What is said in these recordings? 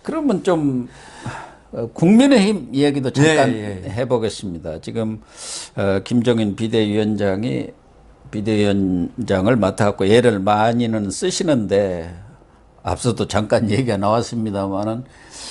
그러면 좀 국민의힘 얘기도 잠깐 예. 해보겠습니다. 지금 김종인 비대위원장을 맡아갖고 예를 많이는 쓰시는데 앞서도 잠깐 얘기가 나왔습니다만은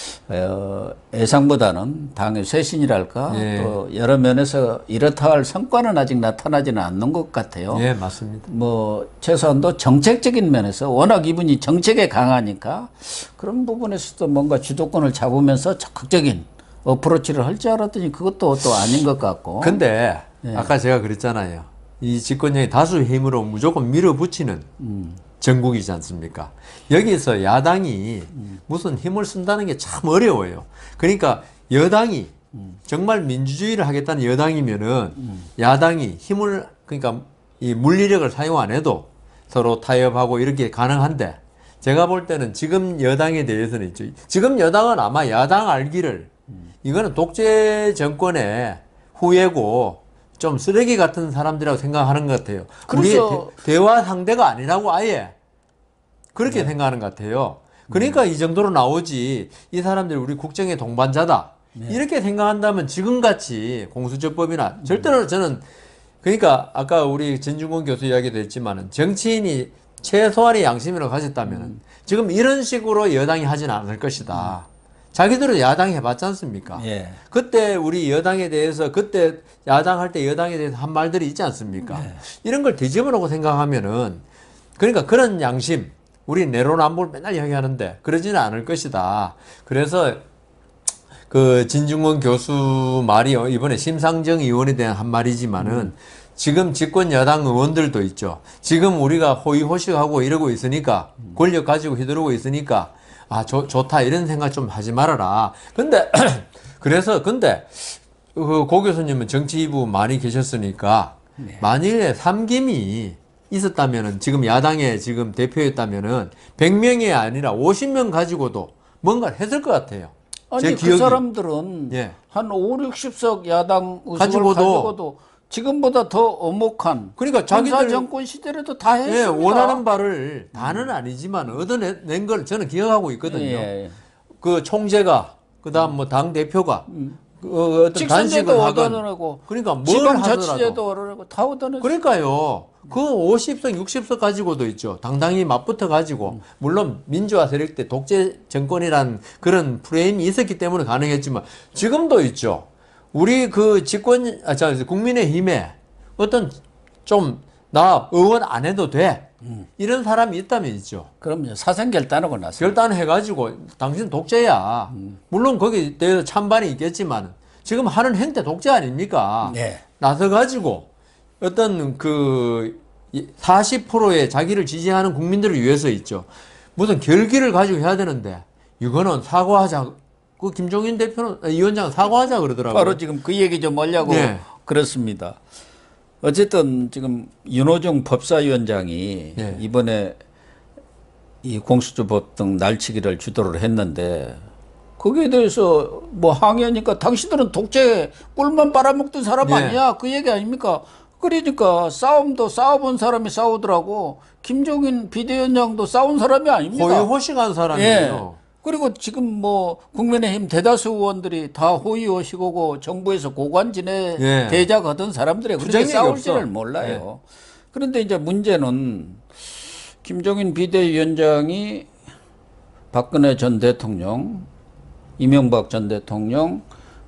예상보다는 당의 쇄신이랄까 예. 또 여러 면에서 이렇다 할 성과는 아직 나타나지는 않는 것 같아요. 예, 맞습니다. 뭐 최소한도 정책적인 면에서 워낙 이분이 정책에 강하니까 그런 부분에서도 뭔가 주도권을 잡으면서 적극적인 어프로치를 할 줄 알았더니 그것도 또 아닌 것 같고. 근데 아까 제가 그랬잖아요. 이 집권여당이 다수 힘으로 무조건 밀어붙이는 전국이지 않습니까? 여기서 야당이 무슨 힘을 쓴다는 게 참 어려워요. 그러니까 여당이 정말 민주주의를 하겠다는 여당이면은 야당이 힘을, 그러니까 이 물리력을 사용 안 해도 서로 타협하고 이렇게 가능한데, 제가 볼 때는 지금 여당에 대해서는 있죠. 지금 여당은 아마 야당 알기를 이거는 독재 정권의 후예고 좀 쓰레기 같은 사람들이라고 생각하는 것 같아요. 우리의 대화 상대가 아니라고 아예 그렇게 생각하는 것 같아요. 그러니까 이 정도로 나오지, 이 사람들이 우리 국정의 동반자다 이렇게 생각한다면 지금같이 공수처법이나 절대로 저는, 그러니까 아까 우리 진중권 교수 이야기도 했지만은 정치인이 최소한의 양심이라고 가졌다면 지금 이런 식으로 여당이 하지는 않을 것이다. 자기들은 야당 해봤지 않습니까? 예. 그때 우리 여당에 대해서, 그때 야당 할 때 여당에 대해서 한 말들이 있지 않습니까? 이런 걸 뒤집어놓고 생각하면은, 그러니까 그런 양심, 우리 내로남불 맨날 이야기하는데 그러지는 않을 것이다. 그래서 그 진중권 교수 말이 이번에 심상정 의원에 대한 한 말이지만은 지금 집권 여당 의원들도 있죠. 지금 우리가 호의호식하고 이러고 있으니까, 권력 가지고 휘두르고 있으니까 좋다 이런 생각 좀 하지 말아라. 근데 근데 고 교수님은 정치부 많이 계셨으니까 만일에 삼김이 있었다면은, 지금 야당의 지금 대표였다면은 100명이 아니라 50명 가지고도 뭔가를 했을 것 같아요. 아니 그 사람들은 한 5, 60석 야당 의석을 가지고도 지금보다 더 엄혹한, 그러니까 자기들 정권 시대라도 다 했습니다. 원하는 바를 다는 아니지만 얻어낸 걸 저는 기억하고 있거든요. 그 총재가, 그다음 뭐 당 대표가 어떤 단식을 하건, 그러니까 뭘 지방자치제도 얻어내고 다 얻어냈어요. 그러니까요. 그 50석, 60석 가지고도 있죠. 당당히 맞붙어 가지고, 물론 민주화 세력 때 독재 정권이란 그런 프레임이 있었기 때문에 가능했지만 지금도 있죠. 우리 그 국민의힘에 어떤 좀 나 의원 안 해도 돼 이런 사람이 있다면 있죠. 그럼요. 사생 결단하고 나서 결단해가지고 당신 독재야. 물론 거기에 대해서 찬반이 있겠지만 지금 하는 행태 독재 아닙니까? 나서가지고 어떤 그 40%의 자기를 지지하는 국민들을 위해서 있죠. 무슨 결기를 가지고 해야 되는데 이거는 사과하자. 그 김종인 대표는, 위원장은 사과하자 그러더라고요. 바로 지금 그 얘기 좀 하려고 그렇습니다. 어쨌든 지금 윤호중 법사위원장이 이번에 이 공수처법 등 날치기를 주도를 했는데 거기에 대해서 뭐 항의하니까 당신들은 독재 꿀만 빨아먹던 사람 아니야? 그 얘기 아닙니까? 그러니까 싸움도 싸워본 사람이 싸우더라고. 김종인 비대위원장도 싸운 사람이 아닙니다. 호의호식한 사람이에요. 그리고 지금 뭐 국민의힘 대다수 의원들이 다 호의호식하고 정부에서 고관진에 대작하던 사람들이 그렇게 싸울지를 몰라요. 그런데 이제 문제는 김종인 비대위원장이 박근혜 전 대통령, 이명박 전 대통령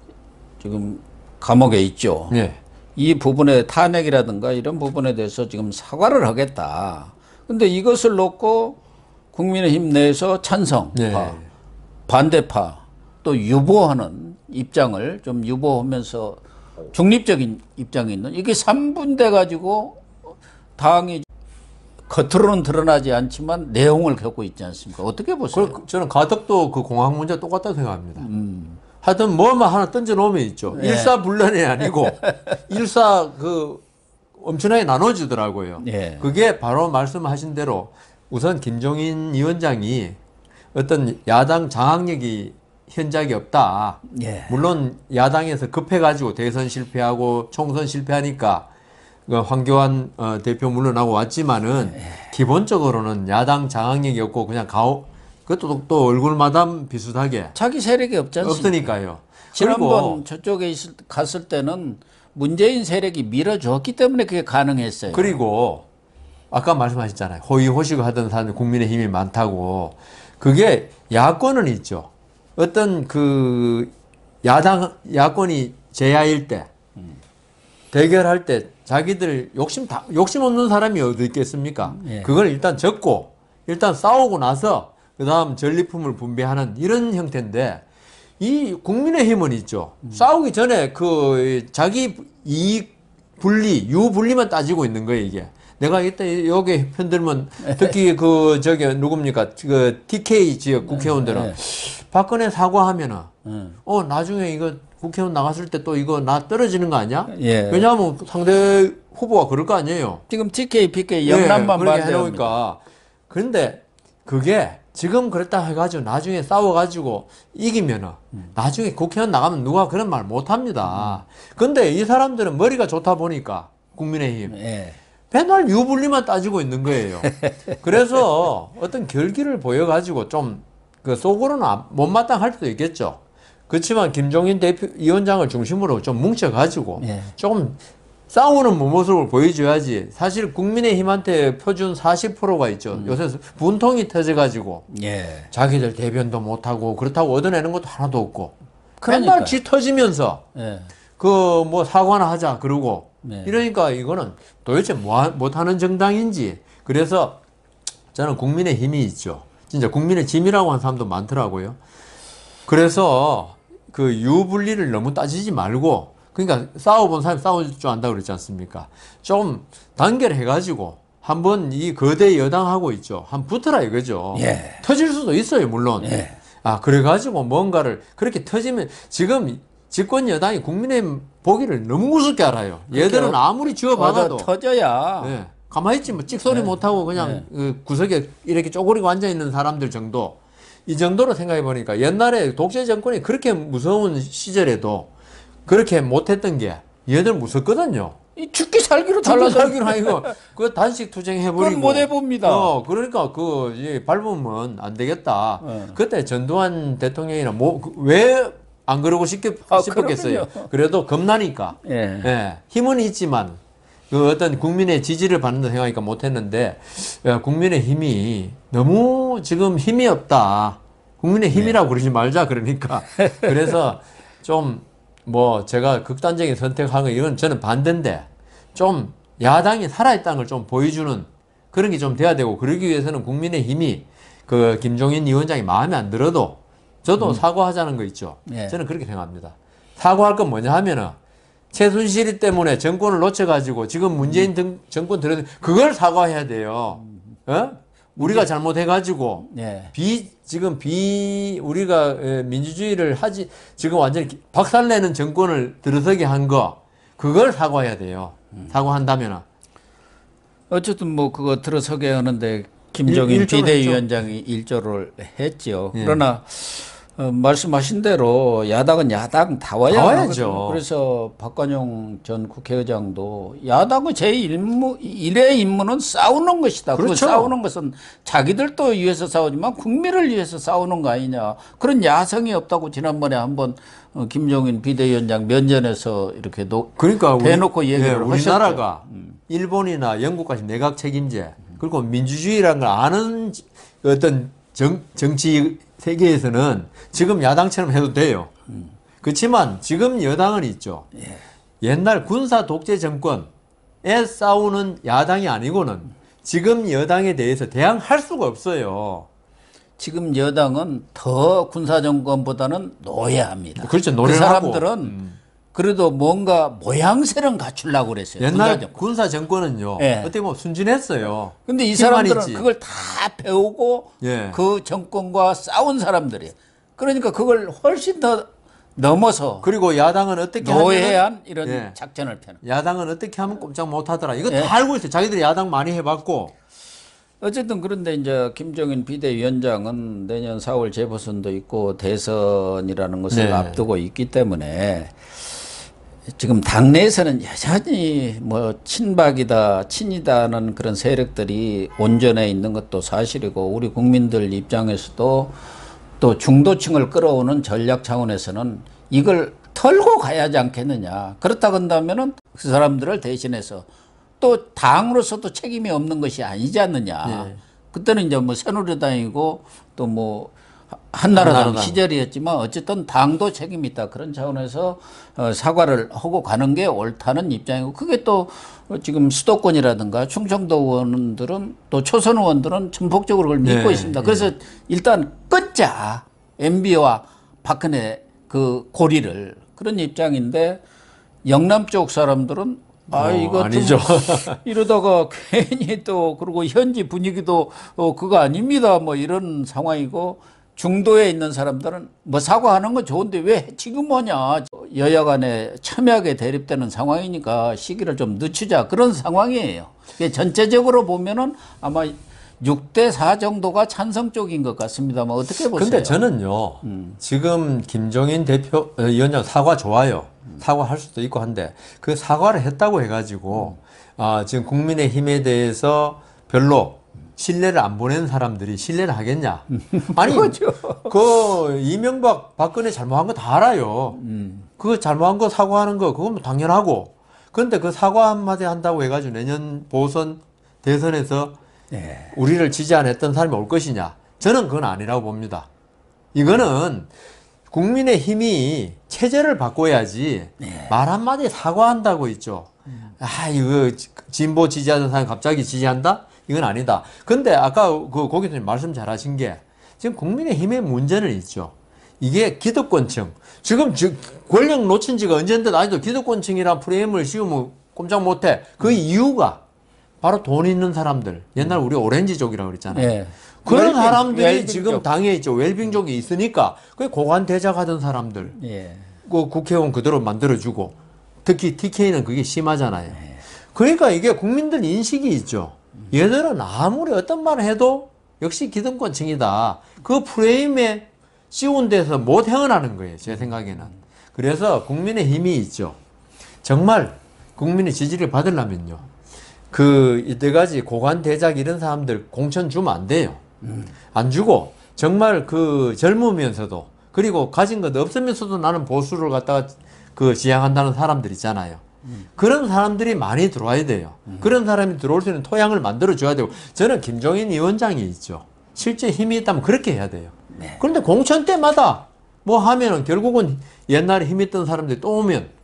지금 감옥에 있죠. 이 부분의 탄핵이라든가 이런 부분에 대해서 지금 사과를 하겠다. 근데 이것을 놓고 국민의힘 내에서 찬성파, 반대파 또 유보하는 입장을 좀 유보하면서 중립적인 입장이 있는, 이게 3분돼 가지고 당이 겉으로는 드러나지 않지만 내용을 겪고 있지 않습니까? 어떻게 보세요? 저는 가덕도 그 공항 문제 똑같다고 생각합니다. 하여튼 뭐만 하나 던져 놓으면 있죠. 일사불란이 아니고 그 엄청나게 나눠지더라고요. 그게 바로 말씀하신 대로 우선 김종인 위원장이 어떤 야당 장악력이 현작이 없다. 물론 야당에서 급해가지고 대선 실패하고 총선 실패하니까 황교안 대표 물러나고 왔지만은 기본적으로는 야당 장악력이 없고 그냥 그것도 또 얼굴마담 비슷하게 자기 세력이 없지 않습니까? 없으니까요. 지난번 저쪽에 갔을 때는 문재인 세력이 밀어줬기 때문에 그게 가능했어요. 그리고 아까 말씀하셨잖아요. 호의호식 하던 사람들 국민의힘이 많다고. 그게 야권은 있죠. 어떤 그 야권이 제야일 때 대결할 때 자기들 욕심 없는 사람이 어디 있겠습니까? 예. 그걸 일단 적고 일단 싸우고 나서 그 다음 전리품을 분배하는 이런 형태인데 이 국민의힘은 있죠. 싸우기 전에 그 자기 이익 분리, 유분리만 따지고 있는 거예요, 이게. 내가 이때 여기 편들면 특히 그 저기 누굽니까? 그 TK 지역 국회의원들은 박근혜 사과하면은 나중에 이거 국회의원 나갔을 때 또 이거 나 떨어지는 거 아니야? 예. 왜냐하면 상대 후보가 그럴 거 아니에요. 지금 TK, PK 영남만 그렇게 반대합니다. 해놓으니까. 그런데 그게 지금 그랬다 해가지고 나중에 싸워가지고 이기면은 나중에 국회의원 나가면 누가 그런 말 못합니다. 근데 이 사람들은 머리가 좋다 보니까 국민의힘 예. 맨날 유불리만 따지고 있는 거예요. 그래서 어떤 결기를 보여가지고 좀 그 속으로는 못마땅할 수도 있겠죠. 그렇지만 김종인 위원장을 중심으로 좀 뭉쳐가지고 예. 조금 싸우는 모습을 보여줘야지. 사실 국민의힘한테 표준 40%가 있죠. 요새 분통이 터져가지고 예. 자기들 대변도 못하고 그렇다고 얻어내는 것도 하나도 없고 그러니까요. 맨날 쥐 터지면서 예. 그 뭐 사과나 하자 그러고 네. 이러니까 이거는 도대체 못하는 정당인지. 그래서 저는 국민의힘이 있죠. 진짜 국민의 짐이라고 하는 사람도 많더라고요. 그래서 그 유분리를 너무 따지지 말고 그러니까 싸워본 사람이 싸울 줄 안다고 그랬지 않습니까? 좀 단결해가지고 한번 이 거대 여당하고 있죠. 한번 붙어라 이거죠. 예. 터질 수도 있어요, 물론. 예. 그래가지고 뭔가를 그렇게 터지면 지금 집권 여당이 국민의힘 보기를 너무 우습게 알아요. 얘들은 아무리 쥐어박아도 터져야. 네. 가만히 있지 뭐 찍소리 못하고 그냥 그 구석에 이렇게 쪼그리고 앉아있는 사람들 정도 이 정도로 생각해 보니까 옛날에 독재 정권이 그렇게 무서운 시절에도 그렇게 못했던 게 얘들 무섭거든요. 이 죽기 살기로 달라 달라서 살기로 아니고 그 단식 투쟁해버리고 그건 못 해봅니다. 그러니까 그 밟으면 안 되겠다. 네. 그때 전두환 대통령이나 뭐 왜 안 그러고 싶었겠어요. 그래도 겁나니까. 예. 힘은 있지만 그 어떤 국민의 지지를 받는다 생각하니까 못했는데 국민의 힘이 너무 지금 힘이 없다. 국민의 힘이라고 그러지 말자 그러니까. 그래서 좀 뭐 제가 극단적인 선택한 거 이건 저는 반대인데 좀 야당이 살아있다는 걸 좀 보여주는 그런 게 좀 돼야 되고 그러기 위해서는 국민의 힘이 그 김종인 위원장이 마음에 안 들어도 저도 사과하자는 거 있죠. 예. 저는 그렇게 생각합니다. 사과할 건 뭐냐 하면은 최순실 때문에 정권을 놓쳐가지고 지금 문재인 정권 들어도 그걸 사과해야 돼요. 우리가 잘못해가지고 예. 우리가 민주주의를 지금 완전히 박살내는 정권을 들어서게 한 거 그걸 사과해야 돼요. 사과한다면은. 어쨌든 뭐 그거 들어서게 하는데 김종인 비대위원장이 일조를 했죠. 예. 그러나 말씀하신 대로 야당은 야당다워야 다워야죠. 하거든요. 그래서 박관용 전 국회의장도 야당의 일의 임무는 싸우는 것이다. 그렇죠. 그 싸우는 것은 자기들도 위해서 싸우지만 국민을 위해서 싸우는 거 아니냐. 그런 야성이 없다고 지난번에 한번 김종인 비대위원장 면전에서 이렇게 그러니까 대놓고 얘기를 하셨죠. 우리나라가 일본이나 영국까지 내각 책임제 그리고 민주주의라는 걸 아는 어떤 정치 세계에서는 지금 야당처럼 해도 돼요. 그렇지만 지금 여당은 있죠. 예. 옛날 군사 독재 정권에 싸우는 야당이 아니고는 지금 여당에 대해서 대항할 수가 없어요. 지금 여당은 더 군사정권보다는 노예합니다. 그렇죠. 그 노래하고. 사람들은 그래도 뭔가 모양새는 갖추려고 그랬어요. 옛날 군사 정권은요. 예. 어떻게 보면 순진했어요. 근데 이 힘만 사람들은 있지. 그걸 다 배우고 예. 그 정권과 싸운 사람들이에요. 그러니까 그걸 훨씬 더 넘어서 그리고 야당은 어떻게 하면 노예한 이런 예. 작전을 펴는. 야당은 어떻게 하면 꼼짝 못하더라. 이거 예. 다 알고 있어요. 자기들이 야당 많이 해봤고. 어쨌든 그런데 이제 김종인 비대위원장은 내년 4월 재보선도 있고 대선이라는 것을 네. 앞두고 있기 때문에 지금 당내에서는 여전히 뭐 친박이다, 친이다는 그런 세력들이 온전해 있는 것도 사실이고 우리 국민들 입장에서도 또 중도층을 끌어오는 전략 차원에서는 이걸 털고 가야 하지 않겠느냐. 그렇다고 한다면은 그 사람들을 대신해서 또 당으로서도 책임이 없는 것이 아니지 않느냐. 네. 그때는 이제 뭐 새누리당이고 또 뭐 한나라당 시절이었지만 어쨌든 당도 책임이 있다. 그런 차원에서 사과를 하고 가는 게 옳다는 입장이고 그게 또 지금 수도권이라든가 충청도 의원들은 또 초선 의원들은 전폭적으로 그걸 믿고 네, 있습니다. 그래서 일단 끊자. MB와 박근혜 그 고리를 그런 입장인데 영남 쪽 사람들은 이거 아니죠. 이러다가 괜히 또 그리고 현지 분위기도 그거 아닙니다. 뭐 이런 상황이고 중도에 있는 사람들은 뭐 사과하는 건 좋은데 왜 지금 하냐. 여야 간에 첨예하게 대립되는 상황이니까 시기를 좀 늦추자 그런 상황이에요. 전체적으로 보면은 아마 6대4 정도가 찬성 쪽인 것 같습니다만 어떻게 보세요? 근데 저는요, 지금 김종인 위원장 사과 좋아요. 사과할 수도 있고 한데, 그 사과를 했다고 해가지고, 지금 국민의힘에 대해서 별로 신뢰를 안 보내는 사람들이 신뢰를 하겠냐? 아니, 그렇죠. 그 이명박, 박근혜 잘못한 거 다 알아요. 그 잘못한 거 사과하는 거, 그건 뭐 당연하고. 그런데 그 사과 한마디 한다고 해가지고 내년 보선, 대선에서 네. 우리를 지지 안 했던 사람이 올 것이냐? 저는 그건 아니라고 봅니다. 이거는 국민의힘이 체제를 바꿔야지 말 한마디 사과한다고 있죠. 이거 진보 지지하던 사람이 갑자기 지지한다? 이건 아니다. 근데 아까 그 고객님 말씀 잘 하신 게 지금 국민의힘의 문제는 있죠. 이게 기득권층. 지금 권력 놓친 지가 언젠데 아직도 기득권층이란 프레임을 씌우면 꼼짝 못해. 그 이유가 바로 돈 있는 사람들. 옛날 우리 오렌지족이라고 그랬잖아요. 예. 그런 사람들이 웰빙족. 지금 당에 있죠. 웰빙족이 있으니까 그 고관 대작하던 사람들. 예. 그 국회의원 그대로 만들어주고 특히 TK는 그게 심하잖아요. 그러니까 이게 국민들 인식이 있죠. 얘들은 아무리 어떤 말을 해도 역시 기득권층이다. 그 프레임에 씌운 데서 못 헤어나는 거예요. 제 생각에는. 그래서 국민의 힘이 있죠. 정말 국민의 지지를 받으려면요. 그 이때까지 고관 대작 이런 사람들 공천 주면 안 돼요. 안 주고 정말 그 젊으면서도 그리고 가진 것 없으면서도 나는 보수를 갖다가 그 지향한다는 사람들 있잖아요. 그런 사람들이 많이 들어와야 돼요. 그런 사람이 들어올 수 있는 토양을 만들어 줘야 되고 저는 김종인 위원장이 있죠. 실제 힘이 있다면 그렇게 해야 돼요. 네. 그런데 공천 때마다 뭐 하면은 결국은 옛날에 힘 있던 사람들이 또 오면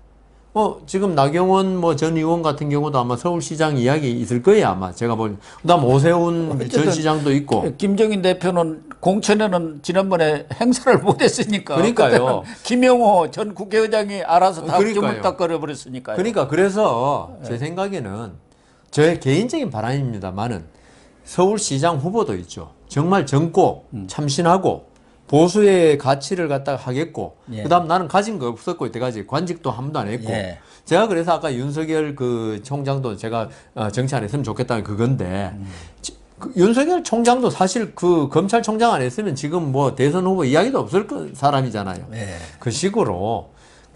지금 나경원 전 의원 같은 경우도 아마 서울시장 이야기 있을 거예요, 아마. 제가 보니. 그다음 오세훈 전 시장도 있고. 김정인 대표는 공천에는 지난번에 행사를 못 했으니까. 그러니까요. 김영호 전 국회의장이 알아서 다 그러니까요. 주물딱거려 버렸으니까요. 그러니까 그래서 제 생각에는 저의 개인적인 바람입니다만은 서울시장 후보도 있죠. 정말 젊고 참신하고 보수의 가치를 갖다가 하겠고, 예. 그다음 나는 가진 거 없었고, 이때까지 관직도 한 번도 안 했고, 예. 제가 그래서 아까 윤석열 그 총장도 제가 정치 안 했으면 좋겠다는 그건데, 그 윤석열 총장도 사실 그 검찰총장 안 했으면 지금 뭐 대선 후보 이야기도 없을 사람이잖아요. 예. 그 식으로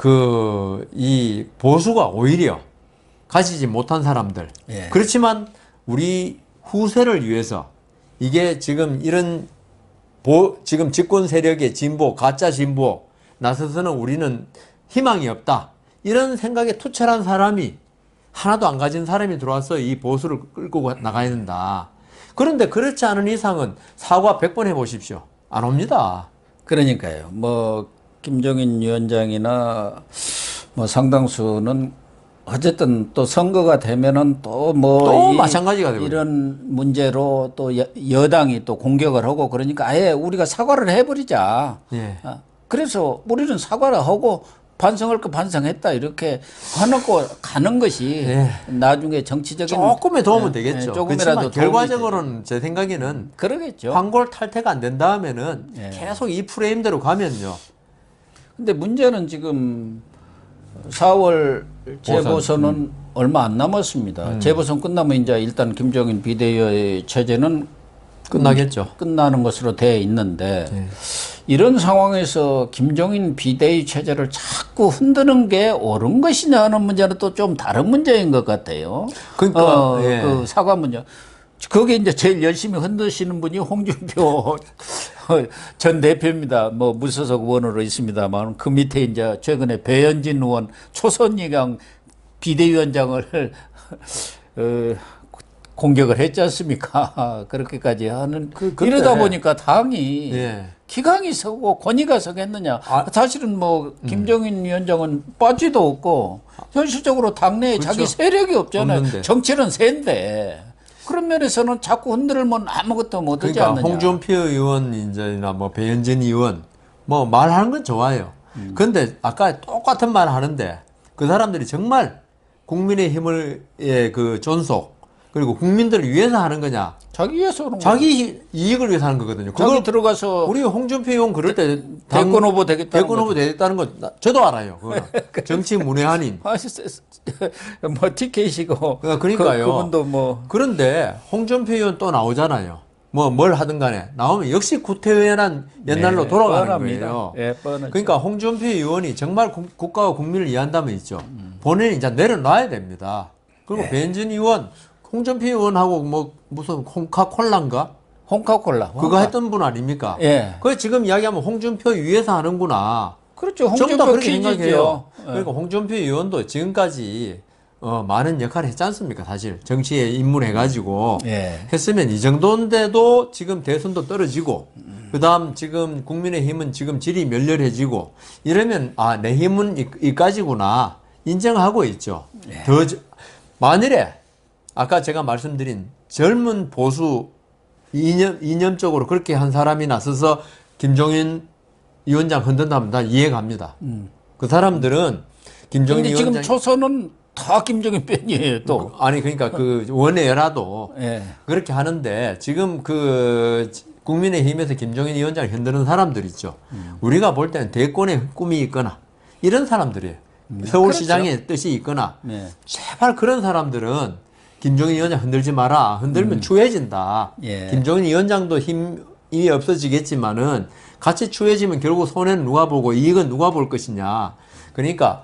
이 보수가 오히려 가지지 못한 사람들. 예. 그렇지만 우리 후세를 위해서 이게 지금 이런 지금 집권 세력의 진보, 가짜 진보 나서서는 우리는 희망이 없다. 이런 생각에 투철한 사람이 하나도 안 가진 사람이 들어와서 이 보수를 끌고 나가야 된다. 그런데 그렇지 않은 이상은 사과 100번 해보십시오. 안 옵니다. 그러니까요. 뭐 김종인 위원장이나 뭐 상당수는 어쨌든 또 선거가 되면은 또 마찬가지가 되고 이런 문제로 또 여당이 또 공격을 하고 그러니까 아예 우리가 사과를 해버리자. 예. 그래서 우리는 사과를 하고 반성할 거 반성했다 이렇게 해놓고 가는 것이 예. 나중에 정치적인 조금의 도움은 되겠죠. 조금이라도 그렇지만 결과적으로는 제 생각에는 그러겠죠. 황골 탈퇴가 안 된다면은 예. 계속 이 프레임대로 가면요. 근데 문제는 지금 4월 재보선은 얼마 안 남았습니다. 재보선 끝나면 이제 일단 김종인 비대위의 체제는 끝나겠죠. 끝나는 것으로 되어 있는데 이런 상황에서 김종인 비대위 체제를 자꾸 흔드는 게 옳은 것이냐 하는 문제는 또 좀 다른 문제인 것 같아요. 그러니까 그 사과 문제. 거기에 이제 제일 열심히 흔드시는 분이 홍준표 전 대표입니다. 뭐 무소속 의원으로 있습니다만 그 밑에 이제 최근에 배현진 의원 초선이강 비대위원장을 공격을 했지 않습니까? 그렇게까지 하는 이러다 보니까 당이 기강이 서고 권위가 서겠느냐. 사실은 뭐 김종인 위원장은 빠지도 없고 현실적으로 당내에 그렇죠. 자기 세력이 없잖아요. 없는데. 정치는 세인데 그런 면에서는 자꾸 흔들면 아무것도 못하지 그러니까 않느냐. 홍준표 의원이나 뭐 배현진 의원 뭐 말하는 건 좋아요. 그런데 아까 똑같은 말 하는데 그 사람들이 정말 국민의힘을 그 존속 그리고 국민들을 위해서 하는 거냐? 자기 위해서 그런 자기 이익을 위해서 하는 거거든요. 그걸 들어가서 우리 홍준표 의원 그럴 때 대권 후보 되겠다는 대권 후보 되겠다는 거 저도 알아요. 그거는. 정치 문외한인. 뭐 TK시고 그러니까요. 그분도 뭐 그런데 홍준표 의원 또 나오잖아요. 뭐 뭘 하든 간에 나오면 역시 구태의연한 옛날로 돌아가는 뻔합니다. 거예요. 예, 뻔하죠. 그러니까 홍준표 의원이 정말 국가와 국민을 위한다면 있죠. 본인이 이제 내려놔야 됩니다. 그리고 배현진 의원, 홍준표 의원하고 뭐 무슨 홍카콜라인가? 홍카콜라. 그거 했던 분 아닙니까? 예. 그 지금 이야기하면 홍준표 위해서 하는구나. 그렇죠. 좀 더 홍준표 그렇게 생각해요. 퀴즈죠. 그러니까 홍준표 의원도 지금까지 많은 역할을 했지 않습니까? 사실 정치에 입문해가지고 했으면 이 정도인데도 지금 대선도 떨어지고 그다음 지금 국민의힘은 지금 질이 멸렬해지고 이러면 내 힘은 이까지구나 인정하고 있죠. 만일에 아까 제가 말씀드린 젊은 보수 이념적으로 그렇게 한 사람이 나서서 김종인 위원장 흔든다면 난 이해갑니다. 그 사람들은 김종인 근데 위원장 지금 초선은 다 김종인 편이에요, 또. 아니 그러니까 그 원외라도 그렇게 하는데 지금 그 국민의힘에서 김종인 위원장을 흔드는 사람들 있죠. 우리가 볼 때는 대권의 꿈이 있거나 이런 사람들이에요. 서울시장의 그렇죠. 뜻이 있거나 제발 그런 사람들은 김종인 위원장 흔들지 마라. 흔들면 추해진다. 김종인 위원장도 힘이 없어지겠지만은 같이 추해지면 결국 손해는 누가 보고 이익은 누가 볼 것이냐. 그러니까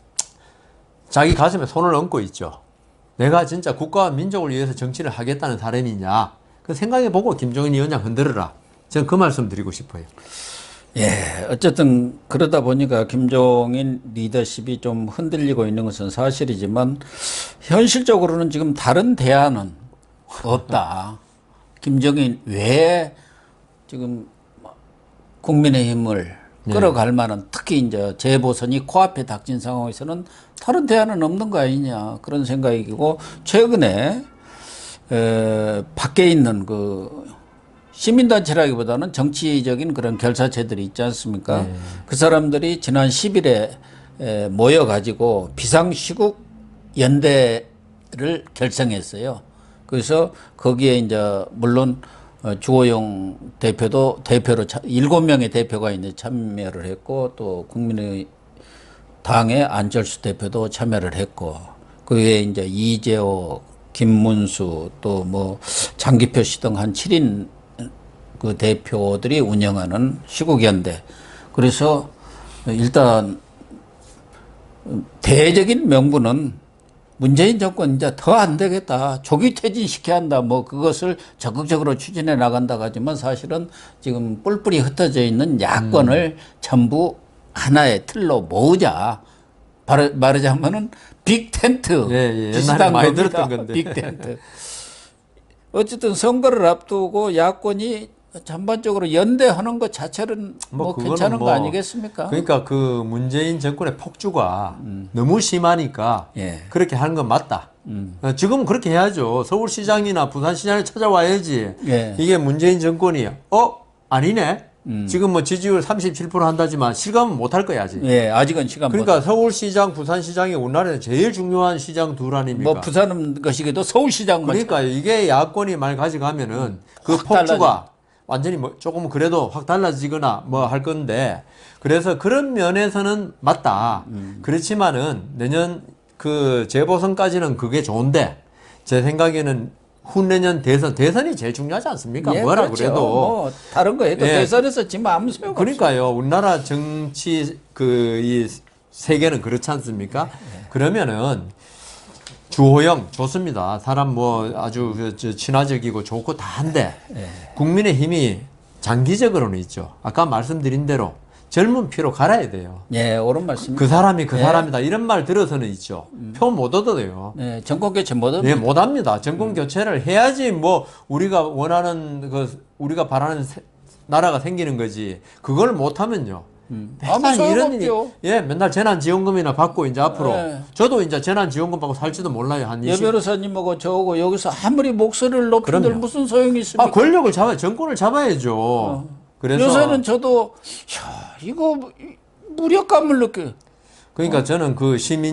자기 가슴에 손을 얹고 있죠. 내가 진짜 국가와 민족을 위해서 정치를 하겠다는 사람이냐. 그 생각해보고 김종인 위원장 흔들어라. 저는 그 말씀 드리고 싶어요. 어쨌든 그러다 보니까 김종인 리더십이 좀 흔들리고 있는 것은 사실이지만 현실적으로는 지금 다른 대안은 없다. 김종인 왜 지금 국민의힘을 끌어갈 만한 특히 이제 재보선이 코앞에 닥친 상황에서는 다른 대안은 없는 거 아니냐 그런 생각이고 최근에 밖에 있는 그 시민단체라기보다는 정치적인 그런 결사체들이 있지 않습니까? 그 사람들이 지난 10일에 모여가지고 비상시국 연대를 결성했어요. 그래서 거기에 이제 물론 주호영 대표도 대표로 7명의 대표가 이제 참여를 했고 또 국민의 당의 안철수 대표도 참여를 했고 그 외에 이제 이재호, 김문수 또 뭐 장기표 씨 등 한 7인 그 대표들이 운영하는 시국연대. 그래서 일단 대적인 명분은 문재인 정권 이제 더 안 되겠다. 조기 퇴진시켜야 한다. 뭐 그것을 적극적으로 추진해 나간다고 하지만 사실은 지금 뿔뿔이 흩어져 있는 야권을 전부 하나의 틀로 모으자. 말하자면은 빅텐트. 옛날에 많이 들었던 건데. 빅텐트. 어쨌든 선거를 앞두고 야권이 전반적으로 연대하는 것 자체는 뭐 괜찮은 거 아니겠습니까? 그러니까 그 문재인 정권의 폭주가 너무 심하니까 그렇게 하는 건 맞다. 지금 그렇게 해야죠. 서울시장이나 부산시장에 찾아와야지. 이게 문재인 정권이 아니네. 지금 뭐 지지율 37% 한다지만 실감은 못 할 거야 아직. 아직은 실감. 그러니까 서울시장, 부산시장이 우리나라에 제일 중요한 시장 둘 아닙니까? 뭐 부산은 것이기도 서울시장. 그러니까 이게 야권이 말 가져가면은 그 폭주가 완전히 뭐 조금 그래도 확 달라지거나 뭐 할 건데 그래서 그런 면에서는 맞다. 그렇지만은 내년 그 재보선까지는 그게 좋은데 제 생각에는 후내년 대선이 제일 중요하지 않습니까? 예, 뭐라 그렇죠. 그래도. 뭐 다른 거 해도 예. 대선에서 지금 아무 소용 없어요. 그러니까요. 우리나라 정치 이 세계는 그렇지 않습니까? 그러면은 주호영 좋습니다. 사람 뭐 아주 친화적이고 좋고 다 한데 국민의힘이 장기적으로는 있죠. 아까 말씀드린 대로 젊은 피로 갈아야 돼요. 예, 옳은 말씀입니다. 그 사람이 그 사람이다 이런 말 들어서는 있죠. 표 못 얻어요. 네, 정권 교체 못 합니다. 네, 못 합니다. 정권 교체를 해야지 뭐 우리가 원하는 우리가 바라는 나라가 생기는 거지. 그걸 못 하면요. 아무 소용 없죠. 맨날 재난지원금이나 받고 이제 앞으로 네. 저도 이제 재난지원금 받고 살지도 몰라요. 한 여 20. 변호사님하고 저하고 여기서 아무리 목소리를 높인들 그럼요. 무슨 소용이 있습니까? 권력을 정권을 잡아야죠. 그래서 요새는 저도 야, 이거 무력감을 느껴요. 그러니까 저는 그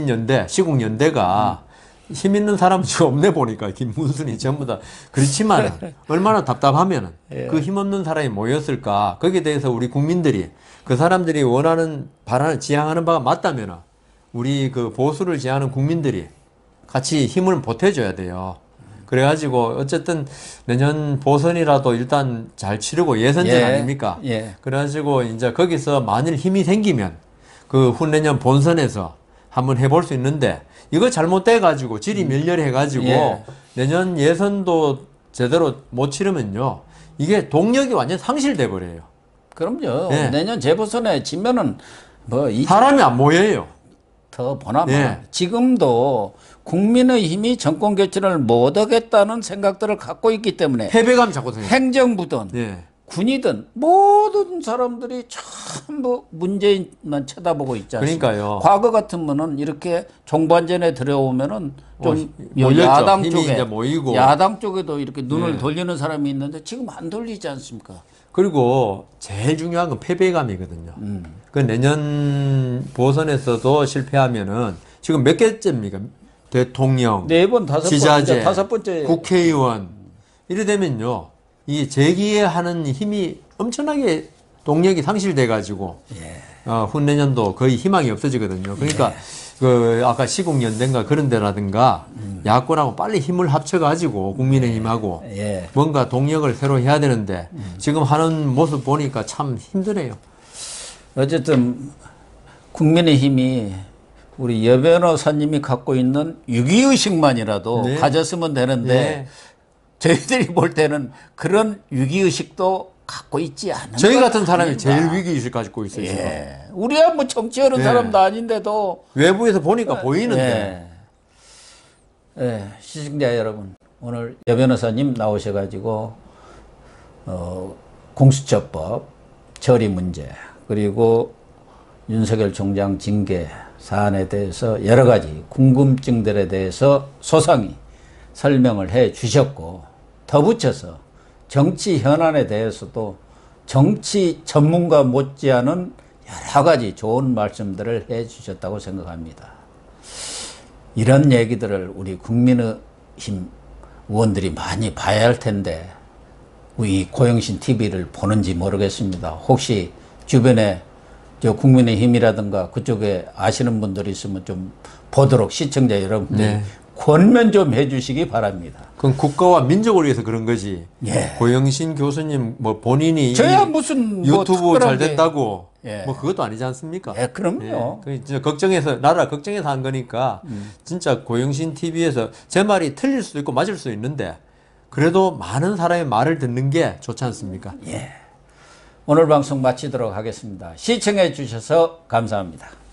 시국연대가 힘 있는 사람은 지금 없네 보니까 김문순이 전부 다 그렇지만 얼마나 답답하면은 그 힘없는 사람이 모였을까 거기에 대해서 우리 국민들이 그 사람들이 원하는 바라는 지향하는 바가 맞다면은 우리 그 보수를 지향하는 국민들이 같이 힘을 보태줘야 돼요. 그래가지고 어쨌든 내년 보선이라도 일단 잘 치르고 예선전 아닙니까? 그래가지고 이제 거기서 만일 힘이 생기면 그 후내년 본선에서 한번 해볼 수 있는데 이거 잘못돼가지고 질이 멸렬해가지고 내년 예선도 제대로 못 치르면요 이게 동력이 완전 상실돼 버려요. 그럼요. 내년 재보선에 지면은 뭐 사람이 안 모여요. 더 보나마 지금도 국민의힘이 정권 교체를 못 하겠다는 생각들을 갖고 있기 때문에 패배감이 자꾸 생겨요. 행정부든 군이든 모든 사람들이 전부 문재인만 쳐다보고 있지 않습니까? 그러니까요. 과거 같으면은 이렇게 종반전에 들어오면은 좀 몰렸죠. 야당 힘이 쪽에 이제 모이고. 야당 쪽에도 이렇게 눈을 돌리는 사람이 있는데 지금 안 돌리지 않습니까? 그리고 제일 중요한 건 패배감이거든요. 그 내년 보선에서도 실패하면은 지금 몇 개째입니까? 대통령, 네 번 지자체, 다섯 번째 국회의원 이래 되면요 이 재기하는 힘이 엄청나게 동력이 상실돼 가지고 후내년도 거의 희망이 없어지거든요. 그러니까 그 아까 시국연대인가 그런 데라든가 야권하고 빨리 힘을 합쳐 가지고 국민의힘하고 뭔가 동력을 새로 해야 되는데 지금 하는 모습 보니까 참 힘드네요. 어쨌든 국민의힘이 우리 여 변호사님이 갖고 있는 위기의식만이라도 가졌으면 되는데 저희들이 볼 때는 그런 위기의식도 갖고 있지 않은 저희 같은 사람이 제일 위기의식 가지고 있어요. 지금. 우리야 뭐 정치하는 사람도 아닌데도 외부에서 보니까 보이는데. 시청자 여러분, 오늘 여 변호사님 나오셔가지고 공수처법 처리 문제 그리고 윤석열 총장 징계 사안에 대해서 여러 가지 궁금증들에 대해서 소상히 설명을 해 주셨고 더 붙여서 정치 현안에 대해서도 정치 전문가 못지않은 여러 가지 좋은 말씀들을 해 주셨다고 생각합니다. 이런 얘기들을 우리 국민의힘 의원들이 많이 봐야 할 텐데 우리 고영신 TV를 보는지 모르겠습니다. 혹시 주변에 저 국민의힘이라든가 그쪽에 아시는 분들이 있으면 좀 보도록 시청자 여러분들이 권면 좀 해주시기 바랍니다. 그건 국가와 민족을 위해서 그런 거지. 고영신 교수님 뭐 본인이 저야 무슨 유튜브 뭐 잘 된다고 예. 뭐 그것도 아니지 않습니까? 그럼요. 그 진짜 걱정해서 나라 걱정해서 한 거니까 진짜 고영신 TV에서 제 말이 틀릴 수도 있고 맞을 수도 있는데 그래도 많은 사람의 말을 듣는 게 좋지 않습니까? 오늘 방송 마치도록 하겠습니다. 시청해 주셔서 감사합니다.